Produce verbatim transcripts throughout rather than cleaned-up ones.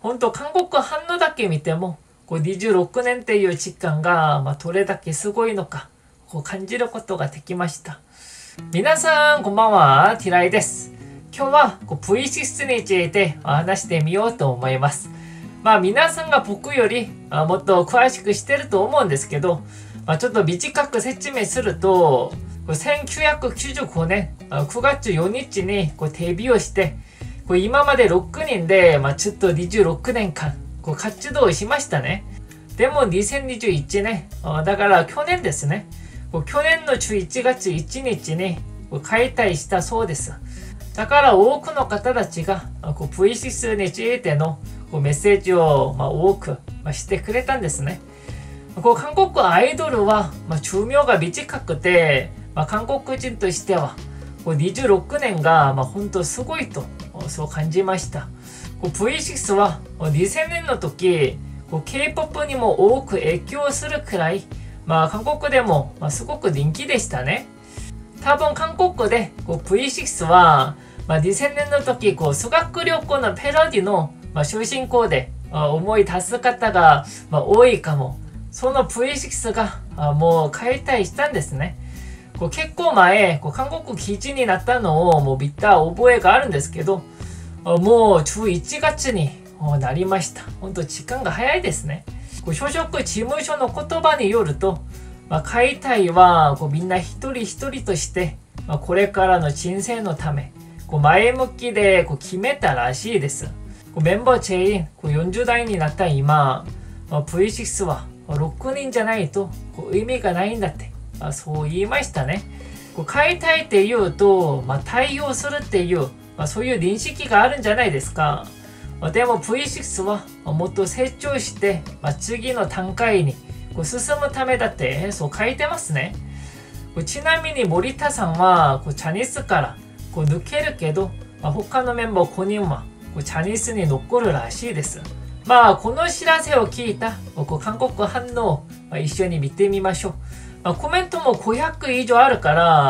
本当韓国反応だけ見ても、こうにじゅうろくねんっていう時間が、まあ、どれだけすごいのか、こう感じることができました。皆さん、こんばんは。ティライです。今日はこう ブイシックス について話してみようと思います。まあ皆さんが僕よりもっと詳しくしてると思うんですけど、まあ、ちょっと短く説明すると、せんきゅうひゃくきゅうじゅうごねんくがつよっかにこうデビューして、こう今までろくにんで、まあ、ちょっとにじゅうろくねんかんこう活動しましたね。でもにせんにじゅういちねん、だから去年ですね。こう去年のじゅういちがついちにちにこう解体したそうです。だから多くの方たちがこう ブイシックス についてのこうメッセージをまあ多くまあしてくれたんですね。こう韓国アイドルはまあ寿命が短くて、まあ、韓国人としてはこうにじゅうろくねんがまあ本当すごいとそう感じました。こう ブイシックス はにせんねんの時こう K-ポップ にも多く影響するくらい、まあ、韓国でもまあすごく人気でしたね。多分韓国でこう ブイシックス はまあ、にせんねんの時こう修学旅行のペロディの、まあ、主人公で、あ、思い出す方が、まあ、多いかも。その ブイシックス があもう解体したんですね。こう結構前こう韓国記事になったのをもう見た覚えがあるんですけど、あもうじゅういちがつになりました。本当時間が早いですね。こう所属事務所の言葉によると、まあ、解体はこうみんな一人一人として、まあ、これからの人生のためこう前向きでこう決めたらしいです。こうメンバー全員こうよんじゅう代になった今、まあ、ブイシックス はろくにんじゃないとこう意味がないんだって、まあ、そう言いましたね。こう解体っていうと、まあ、対応するっていう、まあ、そういう認識があるんじゃないですか。まあ、でも ブイシックス はもっと成長して、まあ、次の段階にこう進むためだってそう書いてますね。こうちなみに森田さんはこうジャニスからこう抜けるけど、まあ、他のメンバーごにんはこうジャニスに残るらしいです。まあこの知らせを聞いたこう韓国反応を、まあ、一緒に見てみましょう。まあ、コメントもごひゃくいじょうあるから、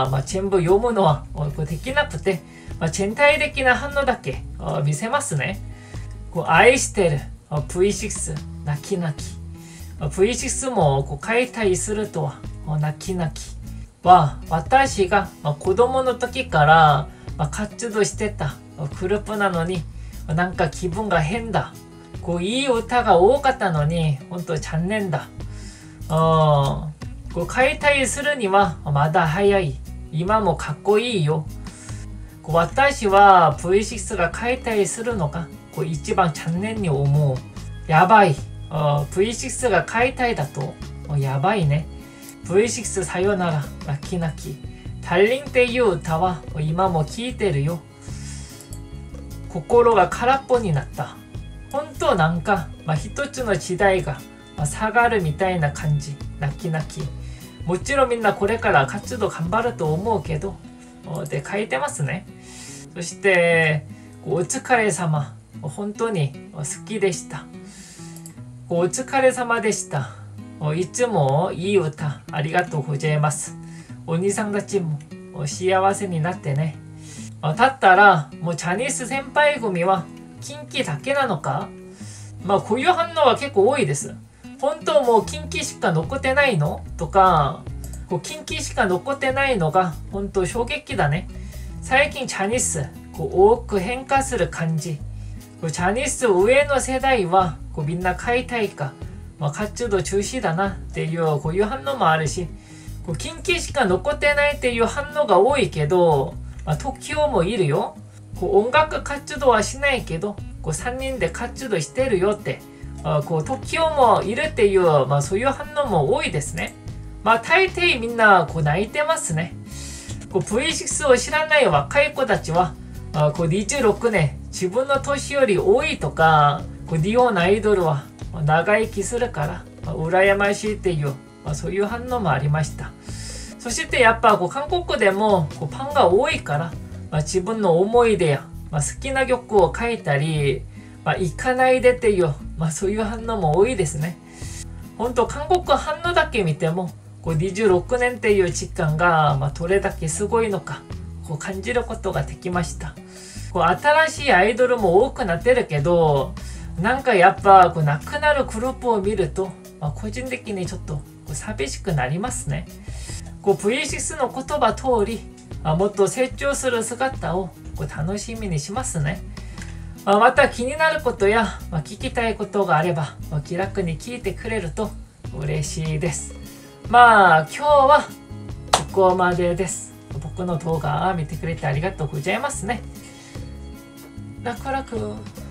まあ、全部読むのはこうできなくて、まあ、全体的な反応だけ見せますね。こう愛してる ブイシックス 泣き泣き ブイシックス もこう解体するとは泣き泣きは私が子供の時からまあ、活動してたグループなのになんか気分が変だ。こういい歌が多かったのに本当残念だ。あこう解体するにはまだ早い。今もかっこいいよ。こう私は ブイシックス が解体するのがこう一番残念に思う。やばい。ブイシックス が解体だとやばいね。ブイシックス さよなら泣き泣き。ダーリンっていう歌は今も聴いてるよ。心が空っぽになった。本当なんか、まあ、一つの時代が、まあ、下がるみたいな感じ。泣き泣き。もちろんみんなこれから活動頑張ると思うけど、で書いてますね。そして、お疲れ様。本当に好きでした。お疲れ様でした。いつもいい歌ありがとうございます。お兄さんたちも幸せになってね。だったらもうジャニス先輩組はキンキだけなのか。まあこういう反応は結構多いです。本当もうキンキしか残ってないのとか、こうキンキしか残ってないのが本当衝撃だね。最近ジャニスこう多く変化する感じ。こうジャニス上の世代はこうみんな解体か、まあ、活動中止だなっていうこういう反応もあるし、こう近畿しか残ってないっていう反応が多いけど、まあ、トキオもいるよ。こう音楽活動はしないけど、こうさんにんで活動してるよって、あこうトキオもいるっていう、まあ、そういう反応も多いですね。まあ大抵みんなこう泣いてますね。こう ブイシックス を知らない若い子たちは、あこうにじゅうろくねん自分の年より多いとか、こう日本アイドルは長生きするから、まあ、羨ましいっていう、まあ、そういう反応もありました。そしてやっぱこう韓国でもこうファンが多いから、まあ、自分の思い出や、まあ、好きな曲を書いたり、まあ、行かないでっていう、まあ、そういう反応も多いですね。本当韓国反応だけ見てもこうにじゅうろくねんっていう時間が、まあ、どれだけすごいのかこう感じることができました。こう新しいアイドルも多くなってるけど、 なんかやっぱこう亡くなるグループを見ると、まあ、個人的にちょっとこう寂しくなりますね。こう ブイシックス の言葉通り、まあ、もっと成長する姿をこう楽しみにしますね。まあ、また気になることや、まあ、聞きたいことがあれば、まあ、気楽に聞いてくれると嬉しいです。まあ今日はここまでです。僕の動画見てくれてありがとうございますね。楽々